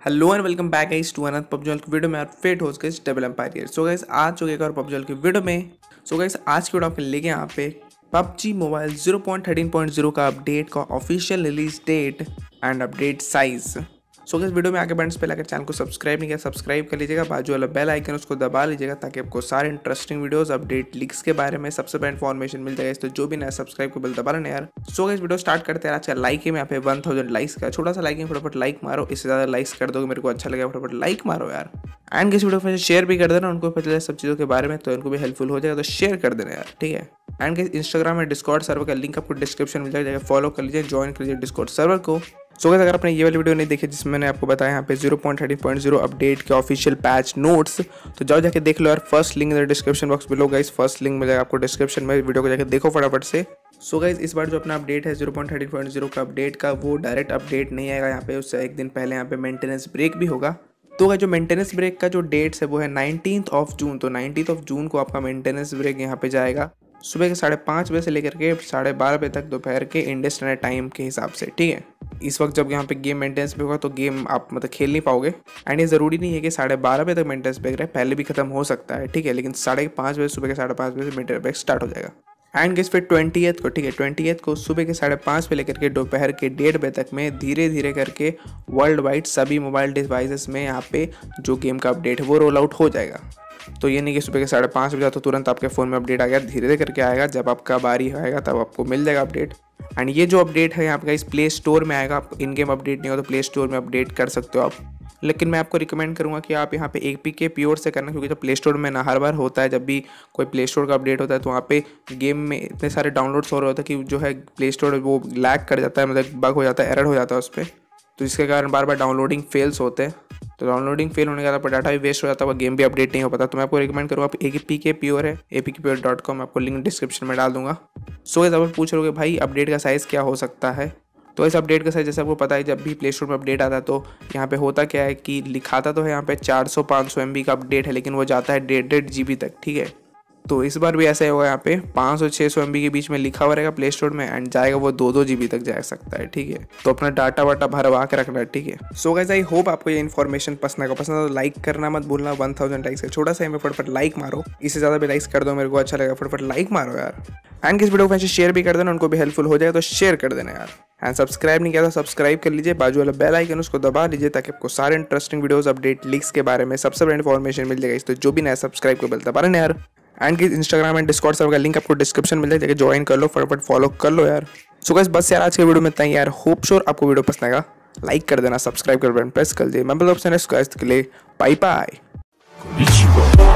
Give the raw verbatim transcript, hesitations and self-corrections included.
Hello and welcome back guys to another PUBG की वीडियो में आप फेट host guys double empire. So guys आ चुके एक और पबजी की वीडियो में। सो गाइस आज की वीडियो आपके लेके यहाँ पे PUBG mobile zero point thirteen point zero का अपडेट का official release date and update size. So guys video में आगे बढ़ने से पहले अगर चैनल को सब्सक्राइब नहीं किया सब्सक्राइब कर लीजिएगा, बाजू वाला बेल आइकन उसको दबा लीजिएगा ताकि आपको सारे इंटरेस्टिंग वीडियोस अपडेट लीक्स के बारे में सबसे पहले इन्फॉर्मेशन मिल जाएगा। तो जो भी नया सब्सक्राइब को बेल दबा लेना यार। सो गाइस वीडियो स्टार्ट करते हैं। आज का लाइक है यहाँ पे वन थाउजेंड लाइक्स का छोटा सा लाइक है, फटाफट लाइक मारो। इससे ज़्यादा लाइक्स कर दोगे मेरे को अच्छा लगेगा, फटाफट लाइक मारो यार। एंड किस वीडियो को शेयर भी कर देना, उनको पता चले सब चीज़ों के बारे में तो उनको भी हेल्पफुल हो जाएगा, तो शेयर कर देना यार, ठीक है। एंड किस इंस्टाग्राम में डिस्कॉर्ड सर्वर का लिंक आपको डिस्क्रिप्शन में मिल जाएगा, फॉलो कर लीजिए, ज्वाइन कर लीजिए डिस्कॉर्ड सर्वर को। सो गाइस अगर आपने ये वाली वीडियो नहीं देखी जिसमें मैंने आपको बताया यहाँ पे zero point thirteen point zero update के ऑफिशियल पैच नोट्स, तो जाओ जाके देख लो यार। First link in description box below guys, first link मिलेगा आपको डिस्क्रिप्शन में, वीडियो को जाके देखो फटाफट से। सो गाइस इस बार जो अपना अपडेट है zero point thirteen point zero का अपडेट का, वो डायरेक्ट अपडेट नहीं आएगा यहाँ पे, उससे एक दिन पहले यहाँ पे मेंटेनेंस ब्रेक भी होगा। तो जो मेंटेनेंस ब्रेक का जो डेट्स है वो है नाइनटीन्थ ऑफ जून। तो नाइनटीन्थ ऑफ जून को आपका मेंटेनेंस ब्रेक यहाँ पे जाएगा सुबह के साढ़े पाँच बजे से लेकर के साढ़े बारह बजे तक दोपहर के इंडियन स्टैंडर्ड टाइम के हिसाब से, ठीक है। इस वक्त जब यहाँ पे गेम मेंटेनेंस ब्रेक होगा तो गेम आप मतलब खेल नहीं पाओगे। एंड ये ज़रूरी नहीं है कि साढ़े बारह बजे तक मेंटेनेंस ब्रेक रहे, पहले भी खत्म हो सकता है, ठीक है। लेकिन साढ़े पाँच बजे सुबह के साढ़े पाँच बजे से मेंटेनेंस ब्रेक स्टार्ट हो जाएगा। एंड गेस फिर ट्वेंटी को, ठीक है, ट्वेंटी को सुबह के साढ़े पाँच बजे लेकर के दोपहर के डेढ़ बजे तक में धीरे धीरे करके वर्ल्ड वाइड सभी मोबाइल डिवाइसेस में यहाँ पे जो गेम का अपडेट है वो रोल आउट हो जाएगा। तो ये नहीं कि सुबह के साढ़े पाँच बजे तो तुरंत आपके फ़ोन में अपडेट आ गया, धीरे धीरे करके आएगा। जब आपका बारी आएगा तब आपको मिल जाएगा अपडेट। एंड ये जो अपडेट है यहाँ पे इस प्ले स्टोर में आएगा, आप इन गेम अपडेट नहीं हो तो प्ले स्टोर में अपडेट कर सकते हो आप। लेकिन मैं आपको रिकमेंड करूँगा कि आप यहाँ पे ए पी के प्योर से करना, क्योंकि जो प्ले स्टोर में ना हर बार होता है, जब भी कोई प्ले स्टोर का अपडेट होता है तो वहाँ पे गेम में इतने सारे डाउनलोड्स हो रहे होते हैं कि जो है प्ले स्टोर वो लैग कर जाता है, मतलब बग हो जाता है, एरर हो जाता है उस पर, तो जिसके कारण बार बार डाउनलोडिंग फेल्स होते हैं। तो डाउनलोडिंग फेल होने के बाद डाटा भी वेस्ट हो जाता है, गेम भी अपडेट नहीं हो पाता। तो मैं आपको रिकमेंड करूँगा आप ए पी के प्योर है, A P K pure dot com, आपको लिंक डिस्क्रिप्शन में डाल दूंगा। सो इस आप पूछ रहे हो भाई अपडेट का साइज़ क्या हो सकता है, तो इस अपडेट का साइज़ जैसे आपको पता है जब भी प्ले स्टोर में अपडेट आता है तो यहाँ पे होता क्या है कि लिखाता तो है यहाँ पे चार सौ पाँच सौ एम बी का अपडेट है, लेकिन वो जाता है डेढ़ डेढ़ जी बी तक, ठीक है। तो इस बार भी ऐसा ही होगा, यहाँ पे पाँच सौ छः सौ एम बी के बीच में लिखा हुआ रहेगा प्ले स्टोर में, एंड जाएगा वो दो दो जी बी तक जा सकता है, ठीक है। तो अपना डाटा वाटा भरवा के रखना है, ठीक है। सो गाइस आई होप आपको ये इन्फॉर्मेशन पसंद आएगा, पसंद है तो लाइक करना मत भूलना। वन थाउजेंड लाइक्स है छोटा सा है, फटफट लाइक मारो, इससे ज़्यादा भी लाइक्स कर दो मेरे को अच्छा लगेगा, फटफट लाइक मारो यार। एंड किस वीडियो को वैसे शेयर भी कर देना, उनको भी हेल्पफुल हो जाएगा, तो शेयर कर देना यार। एंड सब्सक्राइब नहीं किया तो सब्सक्राइब कर लीजिए, बाजू वाला बेल आइकन उसको दबा लीजिए ताकि आपको सारे इंटरेस्टिंग वीडियोस अपडेट लीक्स के बारे में सबसे पहले इन्फॉर्मेशन मिल जाएगा। तो जो भी नया सब्सक्राइब को बेल दबा लेना यार। एंड कि इंस्टाग्राम एंड डिस्कॉर्ड सर्वर का लिंक आपको डिस्क्रिप्शन मिल जाएगा, ज्वाइन कर लो, फटाफट फॉलो कर लो यार। सो गाइस बस यार आज के वीडियो में इतना ही यार। होप श्योर आपको वीडियो पसंद आएगा, लाइक कर देना, सब्सक्राइब कर बटन प्रेस कर दीजिए। मैं ऑप्शन है के लिए बाय बाय।